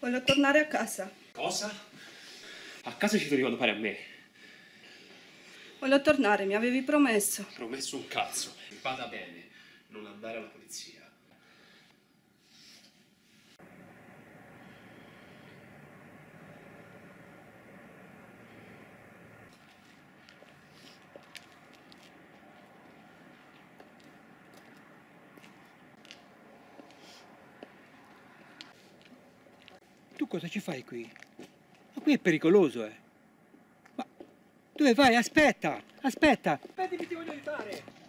Voglio tornare a casa. Cosa? A casa ci dovevi fare a me. Voglio tornare, mi avevi promesso. Promesso un cazzo. Vada bene, non andare alla polizia. Tu cosa ci fai qui? Ma qui è pericoloso, eh. Ma dove vai? Aspetta, aspetta. Aspetta, ti voglio aiutare.